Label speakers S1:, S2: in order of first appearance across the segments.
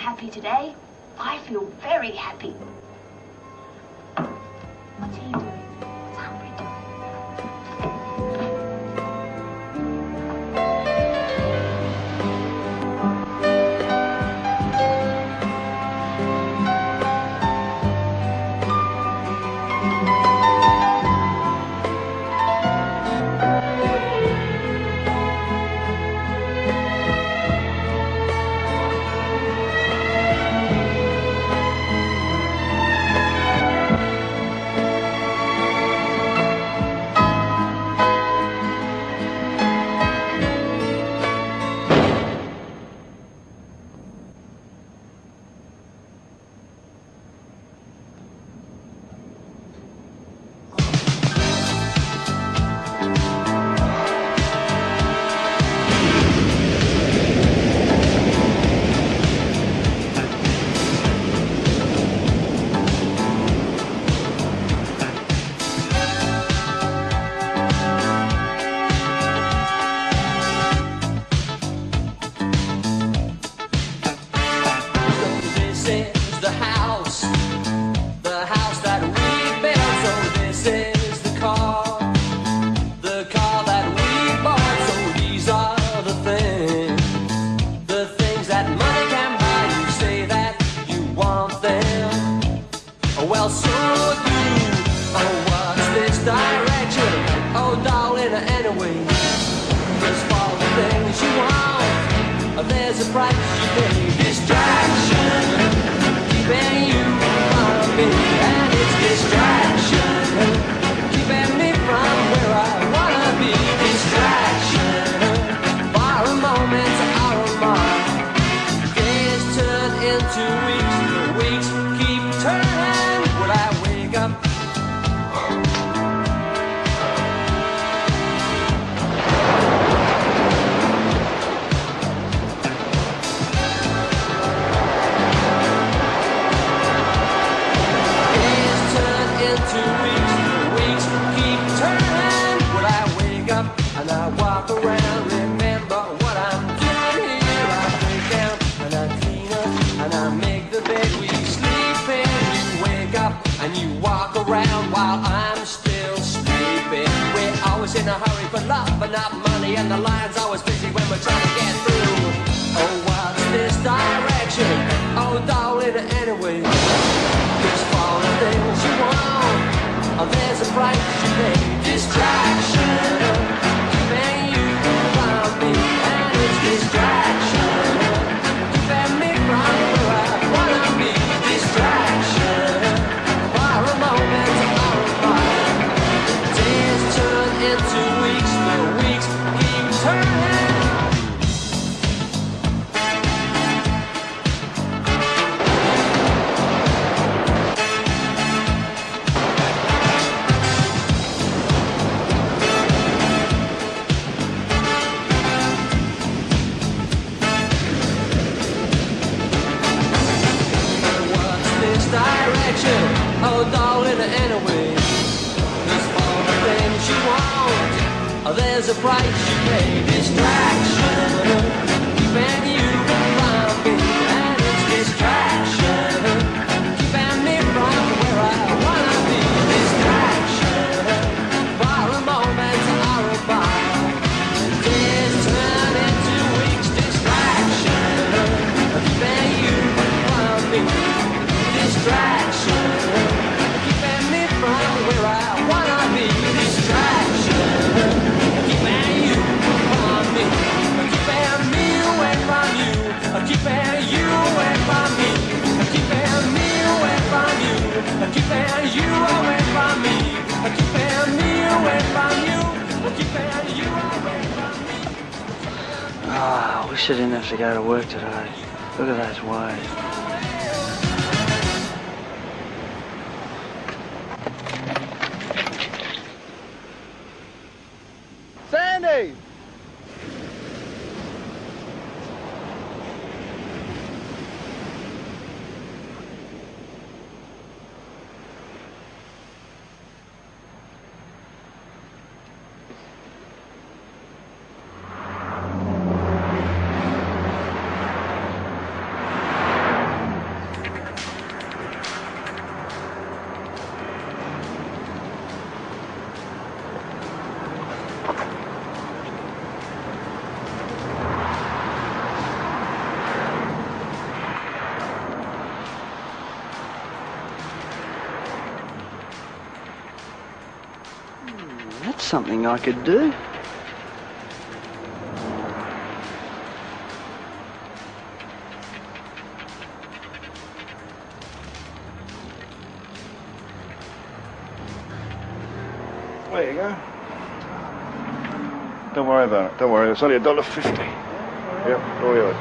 S1: happy today. I feel very happy. What's he doing? What's Humphrey doing?
S2: I wish I didn't have to go to work today. Look at those waves.
S3: Sandy!
S2: That's something I could do.
S4: There you go. Don't worry about it. Don't worry. It's only $1.50. Yep, all yours.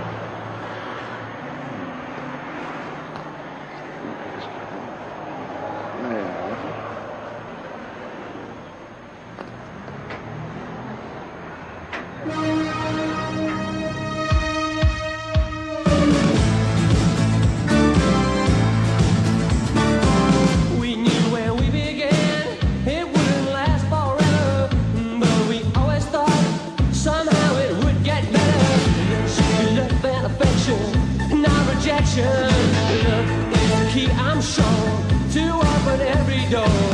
S5: We knew when we began it wouldn't last forever, but we always thought somehow it would get better. She love and affection, not rejection. Love is the key, I'm sure, to open every door.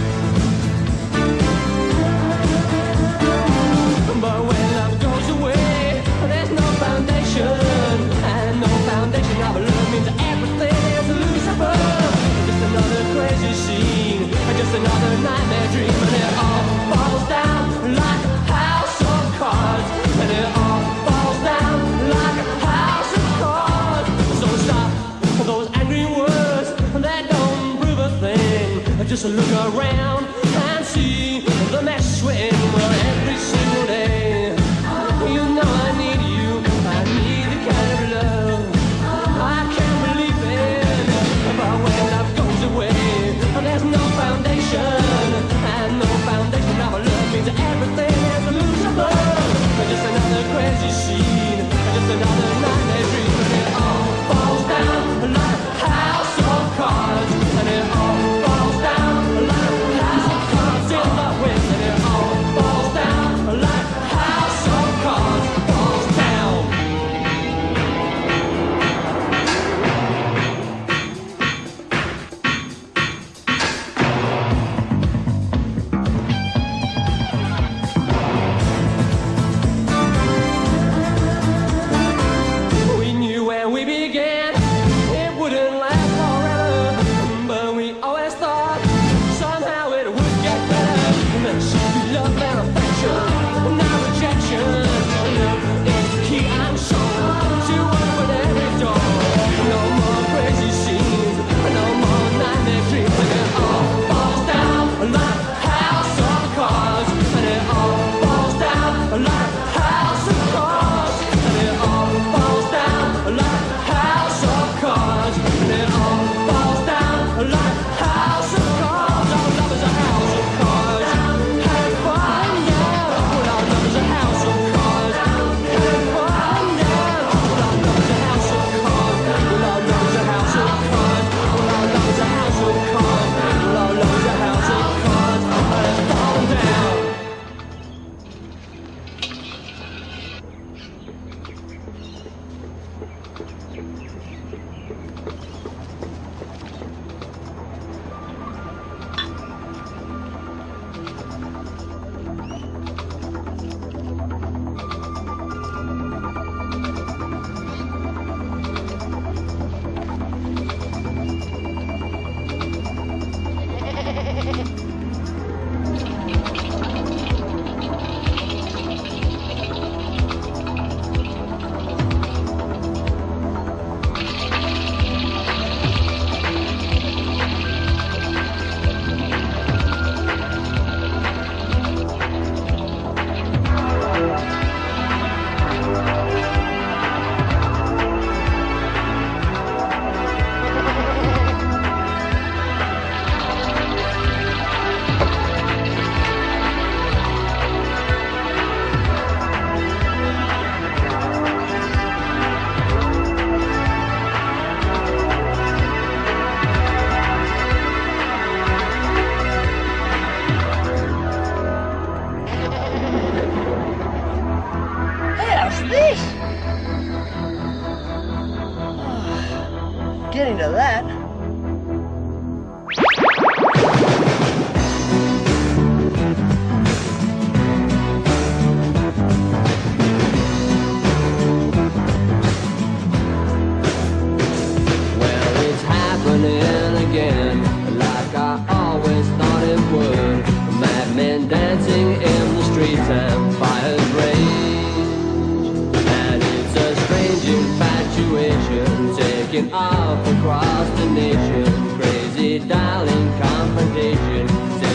S5: But when love goes away, there's no foundation, and no foundation of love means everything is Lucifer. Just another crazy scene, just another nightmare dream, and it all falls down like a house of cards, and it all falls down like a house of cards. So stop those angry words that don't prove a thing. Just look around and see the mess we're in. Well, every single day, you know I need you. I need the kind of love I can't believe in. But when love goes away, there's no foundation, and no foundation of love means everything is Lucifer. Just another crazy scene, just another nightmare dream, and it all falls down like a house of cards, and it all falls down like a house of cards in the wind, and it all falls down like a house of cards.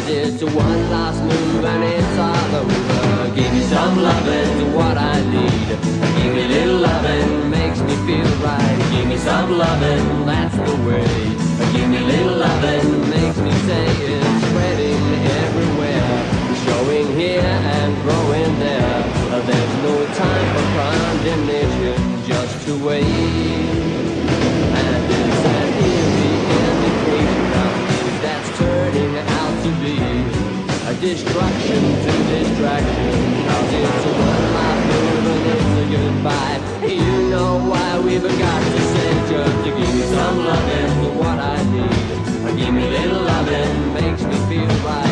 S5: it's one last move and it's all over. Give me some lovin', what I need. Give me a little lovin', makes me feel right. Give me some lovin', that's the way. Give me a little lovin', makes me say it's spreading everywhere. Showing here and growing there. There's no time for condemnation, just to wait. And it's an eerie indication of things that's turning out to be a destruction to distraction. Cause it's a one-life move and it's a goodbye. You know why we've got to say just to give me some lovin', what I need. Give me a little lovin', makes me feel right.